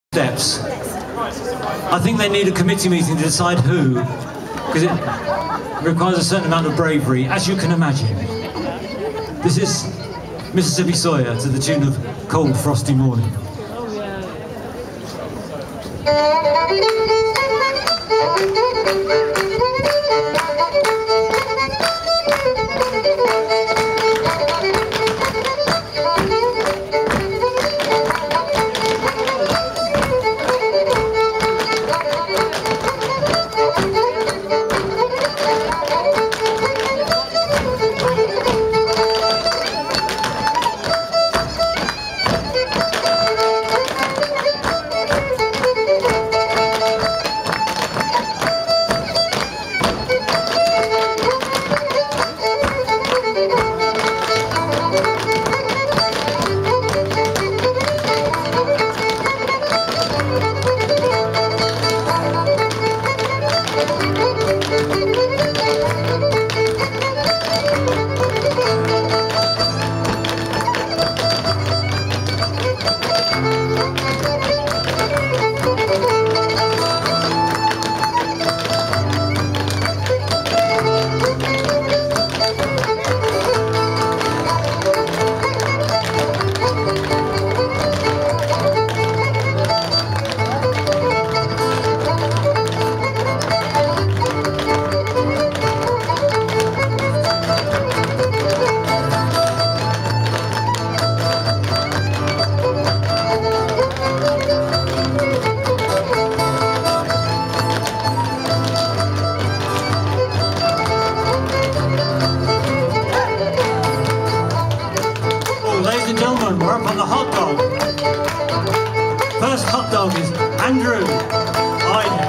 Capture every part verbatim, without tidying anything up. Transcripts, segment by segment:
steps. I think they need a committee meeting to decide who, because it requires a certain amount of bravery, as you can imagine. This is Mississippi Sawyer to the tune of Cold Frosty Morning. Ladies and gentlemen, we're up on the hot dog. First hot dog is Andrew Hyde.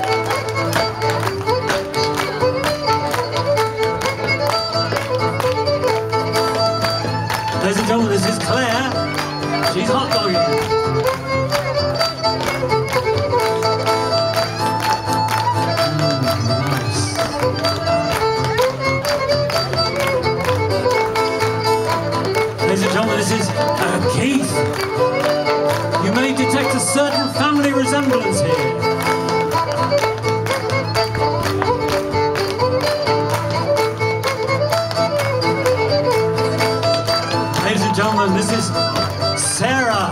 Ladies and gentlemen, this is Claire. She's hot dogging. Ladies and gentlemen, this is uh, Keith. You may detect a certain family resemblance here. Ladies and gentlemen, this is Sarah.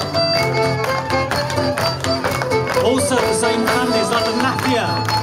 Also the same family as like the Mafia.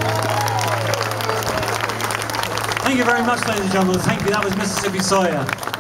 Thank you very much, ladies and gentlemen. Thank you. That was Mississippi Sawyer.